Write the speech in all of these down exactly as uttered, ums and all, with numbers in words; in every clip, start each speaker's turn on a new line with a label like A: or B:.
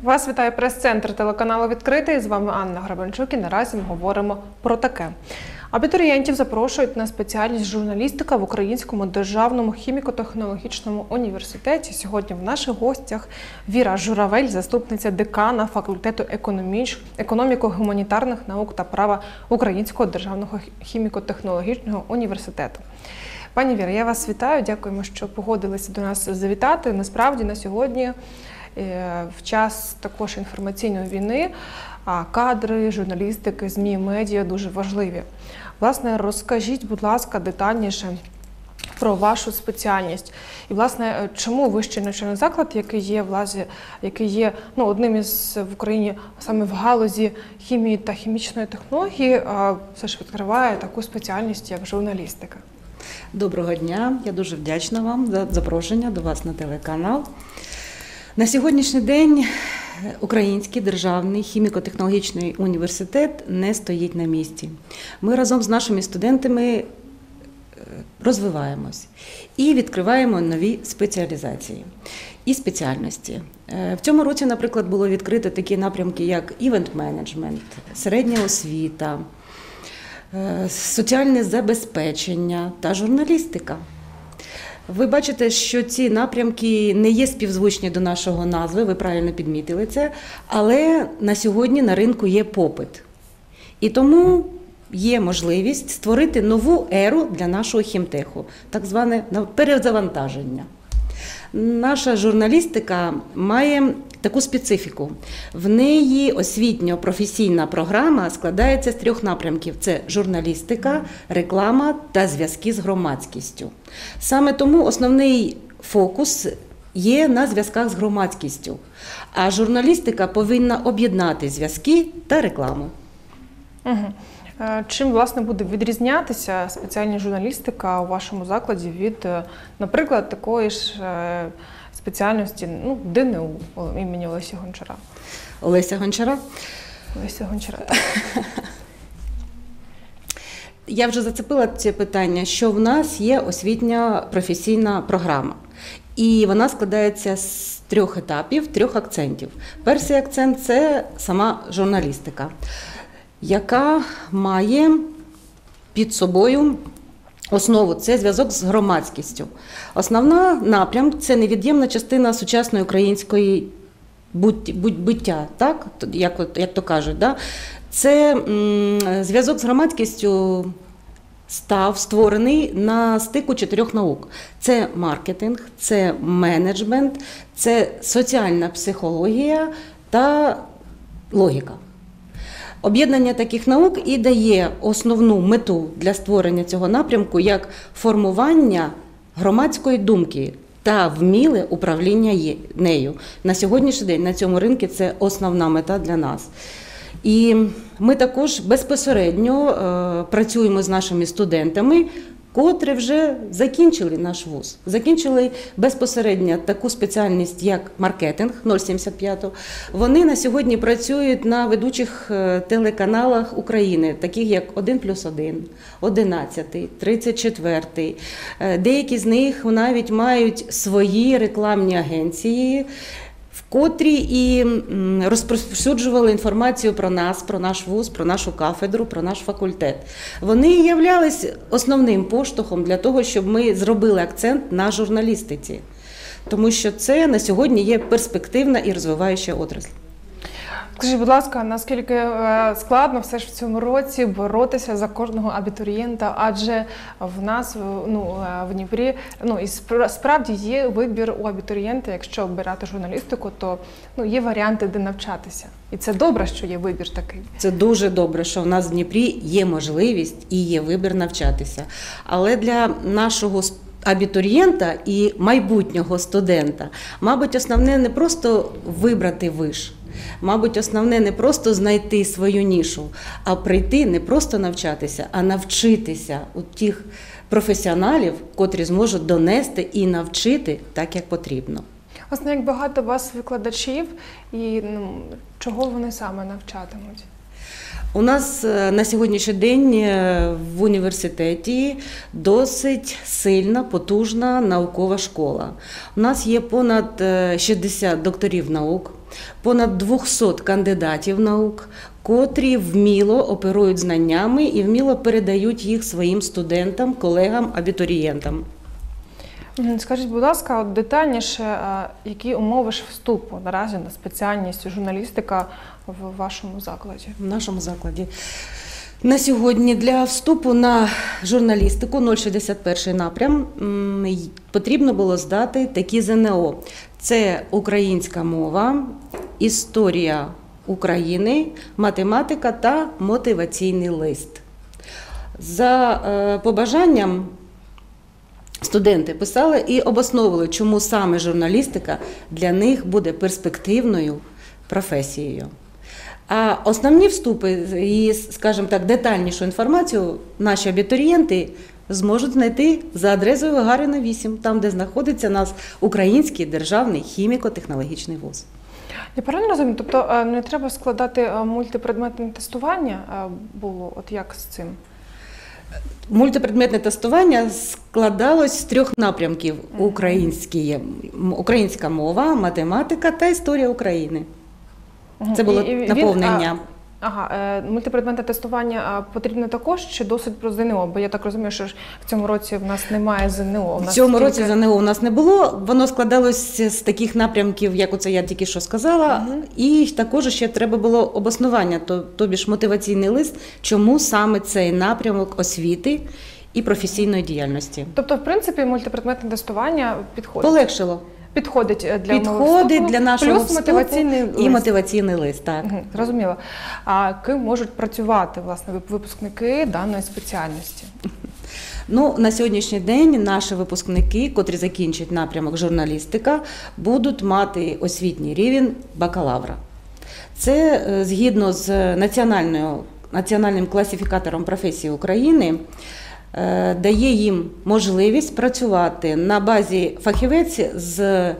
A: Вас вітає прес-центр телеканалу «Відкритий». З вами Анна Грабанчук і наразі ми говоримо про таке. Абітурієнтів запрошують на спеціальність журналістика в Українському державному хіміко-технологічному університеті. Сьогодні в наших гостях Віра Журавель, заступниця декана факультету економіко-гуманітарних наук та права Українського державного хіміко-технологічного університету. Пані Віра, я вас вітаю, дякуємо, що погодилися до нас завітати. Насправді на сьогодні, в час також інформаційної війни, кадри, журналістики, ЗМІ, медіа дуже важливі. Власне, розкажіть, будь ласка, детальніше про вашу спеціальність. І, власне, чому вищий навчальний заклад, який є, власне, який є ну, одним із в Україні саме в галузі хімії та хімічної технології, все ж відкриває таку спеціальність, як журналістика?
B: Доброго дня, я дуже вдячна вам за запрошення до вас на телеканал. На сьогоднішній день Український державний хіміко-технологічний університет не стоїть на місці. Ми разом з нашими студентами розвиваємось і відкриваємо нові спеціалізації і спеціальності. В цьому році, наприклад, було відкрито такі напрямки, як івент-менеджмент, середня освіта, соціальне забезпечення та журналістика. Ви бачите, що ці напрямки не є співзвучні до нашого назви, ви правильно підмітили це, але на сьогодні на ринку є попит. І тому є можливість створити нову еру для нашого хімтеху, так зване перезавантаження. Наша журналістика має таку специфіку. В неї освітньо-професійна програма складається з трьох напрямків. Це журналістика, реклама та зв'язки з громадськістю. Саме тому основний фокус є на зв'язках з громадськістю. А журналістика повинна об'єднати зв'язки та рекламу.
A: Угу. Чим, власне, буде відрізнятися спеціальна журналістика у вашому закладі від, наприклад, такої ж спеціальності ну, ДНУ імені Олеся Гончара?
B: Олеся Гончара?
A: Олеся Гончара.
B: Я вже зацепила це питання, що в нас є освітня професійна програма. І вона складається з трьох етапів, трьох акцентів. Перший акцент – це сама журналістика, яка має під собою основу – це зв'язок з громадськістю. Основна напрям – це невід'ємна частина сучасної української буття, так? Як, як то кажуть. Да? Це зв'язок з громадськістю став створений на стику чотирьох наук. Це маркетинг, це менеджмент, це соціальна психологія та логіка. Об'єднання таких наук і дає основну мету для створення цього напрямку як формування громадської думки та вміле управління нею. На сьогоднішній день на цьому ринку це основна мета для нас. І ми також безпосередньо е, працюємо з нашими студентами, котрі вже закінчили наш вуз. Закінчили безпосередньо таку спеціальність, як маркетинг, нуль сімдесят п'ять. Вони на сьогодні працюють на ведучих телеканалах України, таких як один плюс один, одинадцятий, тридцять четвертий. Деякі з них навіть мають свої рекламні агенції, котрі і розповсюджували інформацію про нас, про наш вуз, про нашу кафедру, про наш факультет. Вони являлись основним поштовхом для того, щоб ми зробили акцент на журналістиці. Тому що це на сьогодні є перспективна і розвиваюча отрасль.
A: Скажіть, будь ласка, наскільки складно все ж в цьому році боротися за кожного абітурієнта, адже в нас, ну, в Дніпрі, ну, і справді є вибір у абітурієнта, якщо обирати журналістику, то ну, є варіанти, де навчатися. І це добре, що є вибір такий.
B: Це дуже добре, що в нас в Дніпрі є можливість і є вибір навчатися. Але для нашого абітурієнта і майбутнього студента, мабуть, основне не просто вибрати виш. Мабуть, основне не просто знайти свою нішу, а прийти не просто навчатися, а навчитися у тих професіоналів, котрі зможуть донести і навчити так, як потрібно.
A: Власне, як багато у вас викладачів, і ну, чого вони саме навчатимуть?
B: У нас е, на сьогоднішній день е, в університеті досить сильна, потужна наукова школа. У нас є понад е, шістдесят докторів наук, понад двісті кандидатів наук, котрі вміло оперують знаннями і вміло передають їх своїм студентам, колегам, абітурієнтам.
A: Мгм. Скажіть, будь ласка, от детальніше, а, які умови ж вступу наразі на спеціальність журналістика в вашому закладі?
B: В нашому закладі. На сьогодні для вступу на журналістику нуль шістдесят перший напрям м, й- потрібно було здати такі ЗНО. Це українська мова, історія України, математика та мотиваційний лист. За е, побажанням студенти писали і обосновували, чому саме журналістика для них буде перспективною професією. А основні вступи і, скажімо так, детальнішу інформацію наші абітурієнти зможуть знайти за адресою Гагаріна вісім, там, де знаходиться у нас Український державний хіміко-технологічний вуз.
A: Я правильно розумію? Тобто е, не треба складати е, мультипредметне тестування е, було? От як з цим?
B: Мультипредметне тестування складалось з трьох напрямків: Українські, українська мова, математика та історія України.
A: Мгм.
B: Це було
A: І- і він,
B: наповнення.
A: а, Ага, е, мультипредметне тестування а, потрібно також чи досить про ЗНО? Бо я так розумію, що ж в цьому році в нас немає ЗНО. У
B: В
A: нас
B: цьому
A: тільки-
B: році ЗНО у нас не було, воно складалось з таких напрямків, як оце я тільки що сказала,
A: Мгм.
B: і також ще треба було обоснування, то, тобі ж мотиваційний лист, чому саме цей напрямок освіти і професійної діяльності.
A: Тобто, в принципі, мультипредметне тестування підходить.
B: Полегшило.
A: Підходить е, для умови
B: Підходить
A: вступу,
B: для нашого
A: плюс
B: вступу
A: мотиваційний
B: і
A: лист.
B: мотиваційний лист, так.
A: Мгм, зрозуміло. А ким можуть працювати власне вип- випускники даної спеціальності?
B: Ну, на сьогоднішній день наші випускники, котрі закінчать напрямок журналістика, будуть мати освітній рівень бакалавра. Це е, згідно з національною, національним класифікатором професії України, е, дає їм можливість працювати на базі фахівець з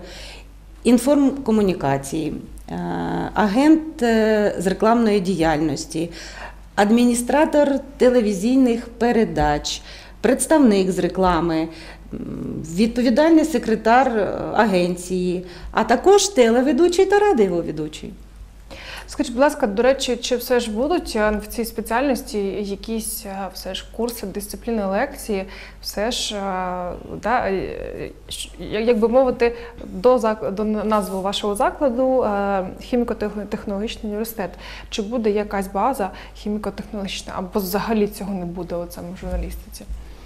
B: інформкомунікації, е, агент е, з рекламної діяльності, адміністратор телевізійних передач, представник з реклами, м, відповідальний секретар е, агенції, а також телеведучий та радіоведучий.
A: Скажіть, будь ласка, до речі, чи все ж будуть е, в цій спеціальності якісь е, все ж курси, дисципліни, лекції, все ж, е, да, е, щ- як як би мовити, до, зак- до назви вашого закладу е, хіміко-технологічний університет. Чи буде якась база хіміко-технологічна, або взагалі цього не буде от саме в журналістиці?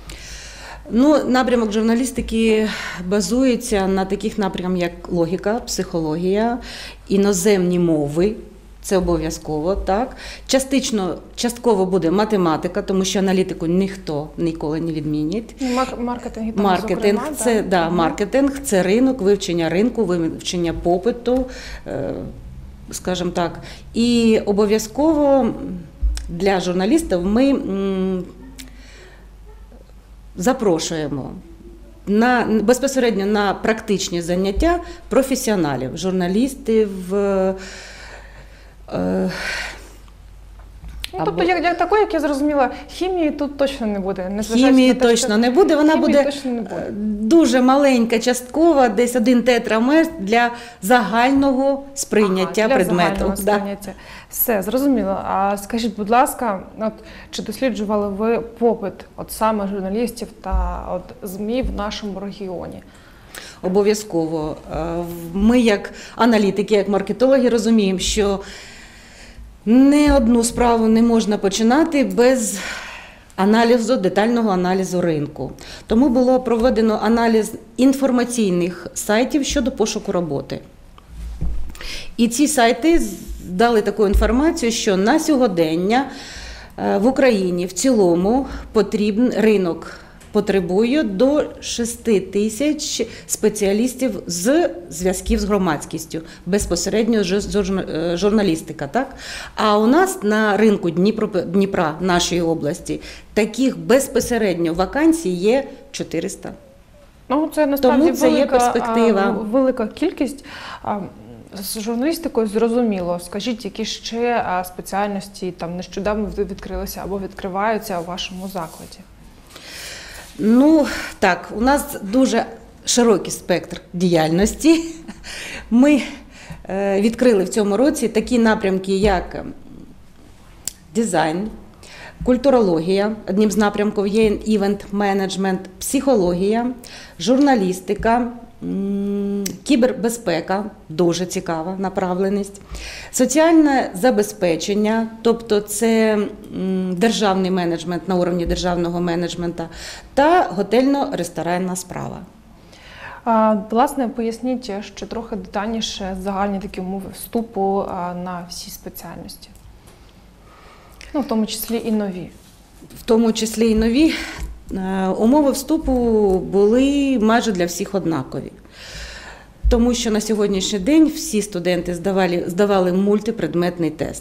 B: Ну, напрямок журналістики базується на таких напрямках, як логіка, психологія, іноземні мови. Це обов'язково, так. Частично, частково буде математика, тому що аналітику ніхто ніколи не відмінить.
A: Ну, мар- Маркетинг, і там,
B: Маркетинг
A: зокрема,
B: це
A: да?
B: да,
A: Мгм.
B: маркетинг, це ринок, вивчення ринку, вивчення попиту, е, скажімо так. І обов'язково для журналістів ми м, запрошуємо на безпосередньо на практичні заняття професіоналів, журналістів. е, е,
A: Ну, тобто,
B: або-
A: як, як такої, як я зрозуміла, хімії тут точно не буде. незважаючи
B: Хімії
A: на те,
B: точно
A: що-
B: не буде, вона
A: Хімії
B: буде
A: точно не буде.
B: е, дуже маленька, часткова, десь один тетрамер для загального сприйняття
A: Ага, для
B: предмету.
A: загального
B: Да.
A: сприйняття. Все, зрозуміло. А скажіть, будь ласка, от, чи досліджували ви попит от саме журналістів та от ЗМІ в нашому регіоні?
B: Обов'язково. Е, Ми, як аналітики, як маркетологи, розуміємо, що не одну справу не можна починати без аналізу, детального аналізу ринку. Тому було проведено аналіз інформаційних сайтів щодо пошуку роботи. І ці сайти дали таку інформацію, що на сьогодення е, в Україні в цілому потрібен ринок потребує до шести тисяч спеціалістів з зв'язків з громадськістю, безпосередньо ж- журна- е, журналістика. Так? А у нас на ринку Дніпро, Дніпра, нашої області, таких безпосередньо вакансій є чотириста.
A: Ну, це насправді
B: Тому це є
A: велика,
B: перспектива.
A: а, велика кількість. А, з журналістикою зрозуміло. Скажіть, які ще а, спеціальності там нещодавно відкрилися або відкриваються у вашому закладі?
B: Ну, так, у нас дуже широкий спектр діяльності. Ми е, відкрили в цьому році такі напрямки, як дизайн, культурологія, одним з напрямків є івент-менеджмент, психологія, журналістика, кібербезпека, дуже цікава направленість, соціальне забезпечення, тобто це державний менеджмент на уровні державного менеджменту та готельно-ресторанна справа.
A: А, власне, поясніть ще трохи детальніше загальні такі умови вступу а, на всі спеціальності. Ну, в тому числі і нові.
B: В тому числі і нові. Умови вступу були майже для всіх однакові. Тому що на сьогоднішній день всі студенти здавали, здавали мультипредметний тест.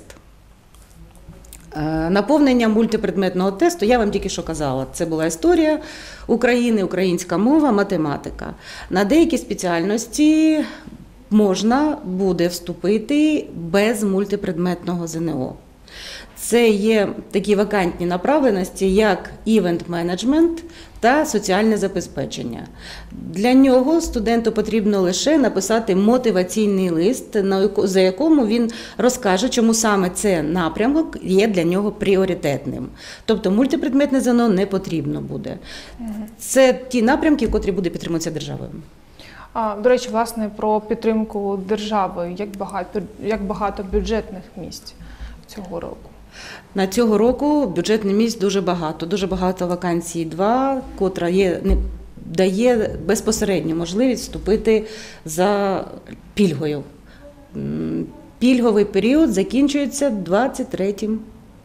B: Наповнення мультипредметного тесту, я вам тільки що казала, це була історія України, українська мова, математика. На деякі спеціальності можна буде вступити без мультипредметного ЗНО. Це є такі вакантні направленості, як івент-менеджмент та соціальне забезпечення. Для нього студенту потрібно лише написати мотиваційний лист, за якому він розкаже, чому саме цей напрямок є для нього пріоритетним. Тобто мультипредметне ЗНО не потрібно буде. Це ті напрямки, котрі буде підтримуватися державою.
A: А, до речі, власне, про підтримку державою. Як багато, як багато бюджетних місць цього року?
B: На цього року бюджетних місць дуже багато. Дуже багато вакансій два, котра є, не, дає безпосередньо можливість вступити за пільгою. Пільговий період закінчується двадцять третім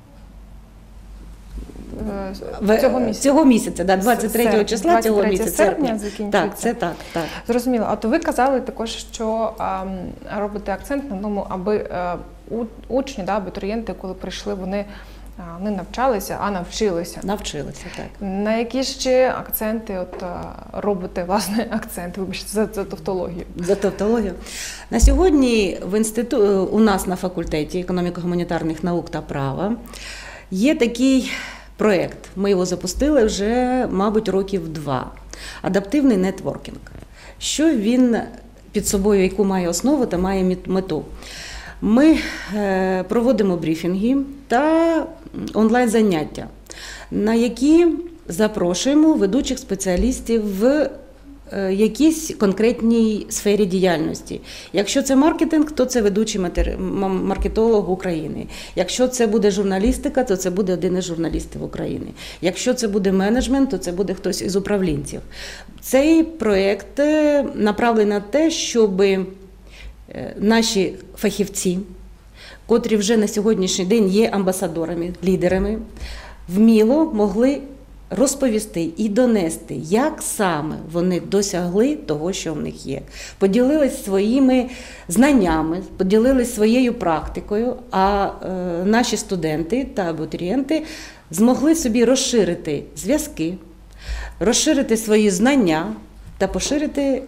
A: цього місяця.
B: Цього місяця, да, двадцять третього числа цього місяця.
A: Серпня закінчується.
B: Так, це так, так.
A: Зрозуміло. А то ви казали також, що а, робите акцент на тому, аби а, у, учні, да, абітурієнти, коли прийшли, вони а, не навчалися, а навчилися.
B: Навчилися, так.
A: На які ще акценти от, а, робите, власне, акценти, вибачте, за, за тавтологію?
B: За тавтологію. На сьогодні в інститу... у нас на факультеті економіко-гуманітарних наук та права є такий проєкт. Ми його запустили вже, мабуть, років два. Адаптивний нетворкінг. Що він під собою, яку має основу та має мету? Ми проводимо брифінги та онлайн-заняття, на які запрошуємо ведучих спеціалістів в якійсь конкретній сфері діяльності. Якщо це маркетинг, то це ведучий маркетолог України. Якщо це буде журналістика, то це буде один із журналістів України. Якщо це буде менеджмент, то це буде хтось із управлінців. Цей проєкт направлений на те, щоб наші фахівці, котрі вже на сьогоднішній день є амбасадорами, лідерами, вміло могли розповісти і донести, як саме вони досягли того, що в них є. Поділились своїми знаннями, поділились своєю практикою, а е, наші студенти та абітурієнти змогли собі розширити зв'язки, розширити свої знання та поширити е,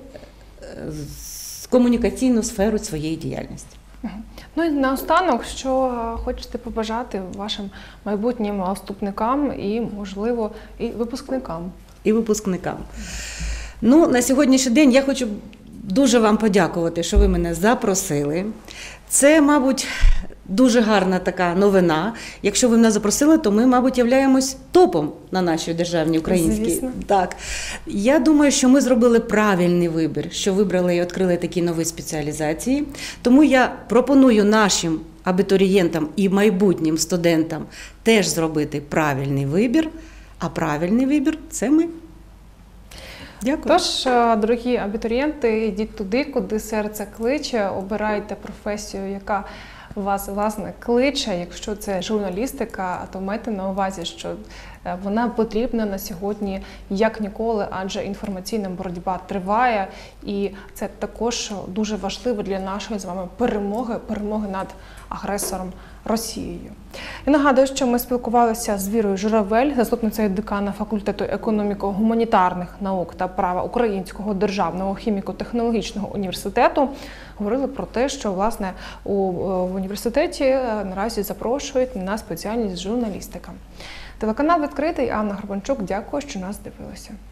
B: комунікаційну сферу своєї діяльності.
A: Ну і наостанок, що хочете побажати вашим майбутнім вступникам і, можливо, і випускникам?
B: І випускникам. Ну, на сьогоднішній день я хочу дуже вам подякувати, що ви мене запросили. Це, мабуть, дуже гарна така новина. Якщо ви мене запросили, то ми, мабуть, являємось топом на нашій державній українській.
A: Звісно.
B: Так. Я думаю, що ми зробили правильний вибір, що вибрали і відкрили такі нові спеціалізації. Тому я пропоную нашим абітурієнтам і майбутнім студентам теж зробити правильний вибір, а правильний вибір – це ми. Дякую.
A: Тож, дорогі абітурієнти, йдіть туди, куди серце кличе, обирайте професію, яка вас, власне, кличе. Якщо це журналістика, то майте на увазі, що Вона потрібна на сьогодні як ніколи, адже інформаційна боротьба триває, і це також дуже важливо для нашої з вами перемоги, перемоги над агресором Росією. Я нагадую, що ми спілкувалися з Вірою Журавель, заступницею декана факультету економіко-гуманітарних наук та права Українського державного хіміко-технологічного університету. Говорили про те, що власне у в університеті наразі запрошують на спеціальність журналістика. Телеканал відкритий. Анна Горбанчук. Дякую, що нас дивилися.